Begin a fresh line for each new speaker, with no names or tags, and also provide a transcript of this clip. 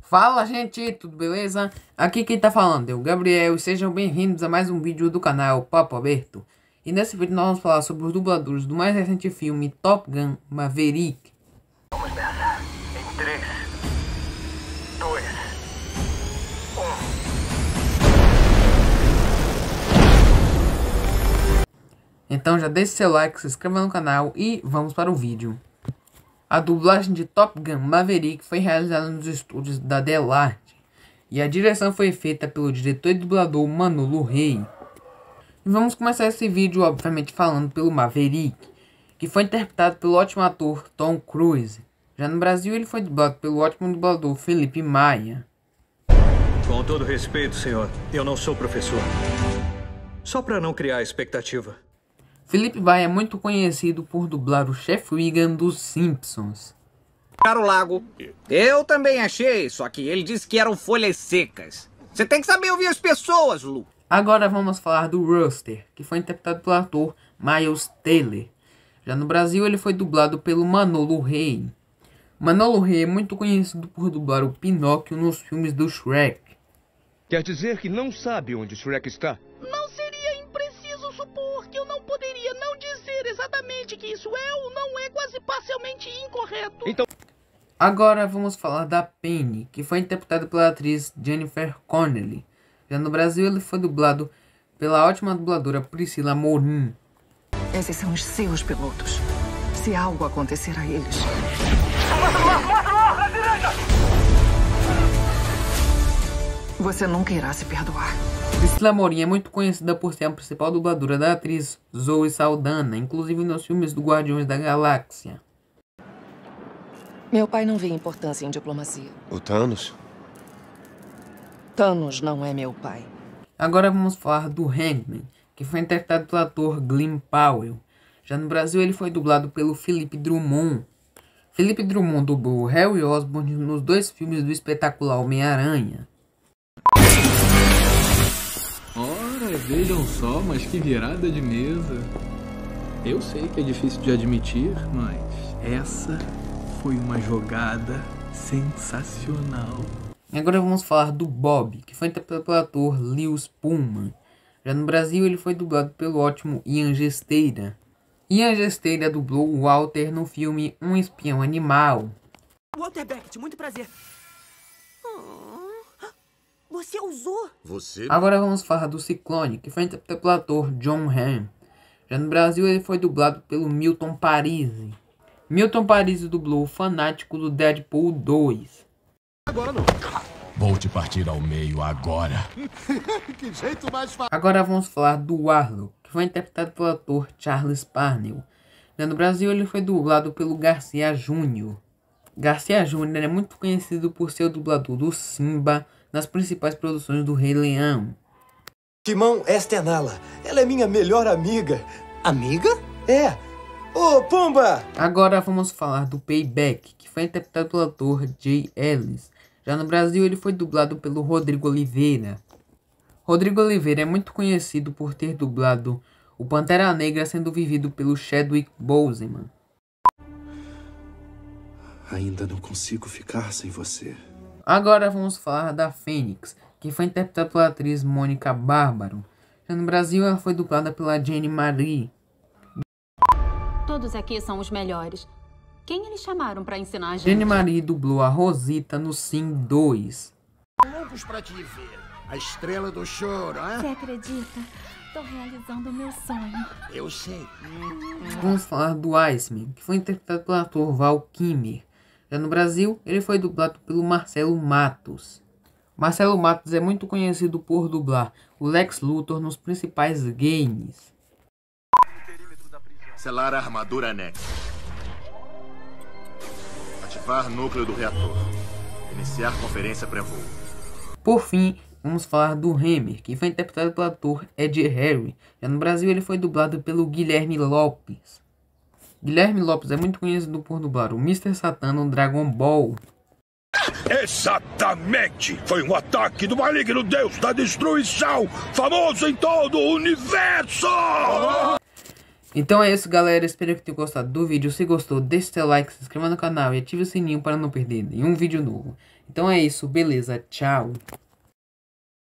Fala, gente, tudo beleza? Aqui quem tá falando é o Gabriel e sejam bem-vindos a mais um vídeo do canal Papo Aberto. E nesse vídeo nós vamos falar sobre os dubladores do mais recente filme Top Gun Maverick.
Vamos nessa. Em 3, 2, 1.
Então já deixe seu like, se inscreva no canal e vamos para o vídeo. A dublagem de Top Gun Maverick foi realizada nos estúdios da Delarte e a direção foi feita pelo diretor e dublador Manolo Rey. E vamos começar esse vídeo obviamente falando pelo Maverick, que foi interpretado pelo ótimo ator Tom Cruise. Já no Brasil ele foi dublado pelo ótimo dublador Felipe Maia.
Com todo respeito, senhor, eu não sou professor. Só para não criar expectativa.
Felipe Maia é muito conhecido por dublar o Chef Wiggum dos Simpsons.
Para o lago. Eu também achei, só que ele disse que eram folhas secas. Você tem que saber ouvir as pessoas, Lu.
Agora vamos falar do Rooster, que foi interpretado pelo ator Miles Taylor. Já no Brasil ele foi dublado pelo Manolo Rey. Manolo Rey é muito conhecido por dublar o Pinóquio nos filmes do Shrek.
Quer dizer que não sabe onde Shrek está?
Não seria impreciso supor que eu não poderia não dizer exatamente que isso é ou não é quase parcialmente incorreto.
Então...
Agora vamos falar da Penny, que foi interpretada pela atriz Jennifer Connelly. Já no Brasil ele foi dublado pela ótima dubladora Priscila Morim.
Esses são os seus pilotos. Se algo acontecer a eles... Você nunca irá se perdoar.
Priscila Morim é muito conhecida por ser a principal dubladora da atriz Zoe Saldana, inclusive nos filmes do Guardiões da Galáxia.
Meu pai não vê importância em diplomacia.
O Thanos?
Thanos não é meu pai.
Agora vamos falar do Hangman, que foi interpretado pelo ator Glenn Powell. Já no Brasil ele foi dublado pelo Philippe Drummond. Philippe Drummond dublou Harry Osborn nos dois filmes do espetacular Homem-Aranha.
Ora, vejam só, mas que virada de mesa. Eu sei que é difícil de admitir, mas essa foi uma jogada sensacional.
Agora vamos falar do Bob, que foi interpretado pelo ator Lewis Pullman. Já no Brasil ele foi dublado pelo ótimo Ian Gesteira. Ian Gesteira dublou o Walter no filme Um Espião Animal.
Walter Beckett, muito prazer. Você usou?
Agora vamos falar do Ciclone, que foi interpretado pelo ator John Hamm. Já no Brasil ele foi dublado pelo Milton Parisi. Milton Parisi dublou o fanático do Deadpool 2.
Agora não.
Vou te partir ao meio agora.
Que jeito mais fácil.
Agora vamos falar do Warlock, que foi interpretado pelo ator Charles Parnell. Já no Brasil ele foi dublado pelo Garcia Júnior. Garcia Júnior é muito conhecido por ser o dublador do Simba nas principais produções do Rei Leão.
Timão, esta é Nala. Ela é minha melhor amiga.
Amiga?
É. Ô, Pumba!
Agora vamos falar do Payback, que foi interpretado pelo ator Jay Ellis. Já no Brasil ele foi dublado pelo Rodrigo Oliveira. Rodrigo Oliveira é muito conhecido por ter dublado o Pantera Negra sendo vivido pelo Chadwick Boseman.
Ainda não consigo ficar sem você.
Agora vamos falar da Fênix, que foi interpretada pela atriz Mônica Bárbaro. Já no Brasil ela foi dublada pela Jenny Marie.
Todos aqui são os melhores. Quem eles chamaram pra ensinar a gente?
Jenny Marie dublou a Rosita no Sim 2.
Loucos pra te ver. A estrela do choro, hein?
Você acredita? Tô realizando o meu sonho.
Eu sei.
Vamos falar do Iceman, que foi interpretado pelo ator Val Kilmer. Já no Brasil, ele foi dublado pelo Marcelo Matos. Marcelo Matos é muito conhecido por dublar o Lex Luthor nos principais games.
Selar a armadura Nex. Ativar núcleo do reator. Iniciar conferência pré-voo.
Por fim, vamos falar do Hammer, que foi interpretado pelo ator Ed Harry. Já no Brasil ele foi dublado pelo Guilherme Lopes. Guilherme Lopes é muito conhecido por dublar o Mr. Satan no Dragon Ball.
Exatamente! Foi um ataque do maligno deus da destruição, famoso em todo o universo!
Então é isso, galera. Espero que tenham gostado do vídeo. Se gostou, deixe seu like, se inscreva no canal e ative o sininho para não perder nenhum vídeo novo. Então é isso, beleza, tchau.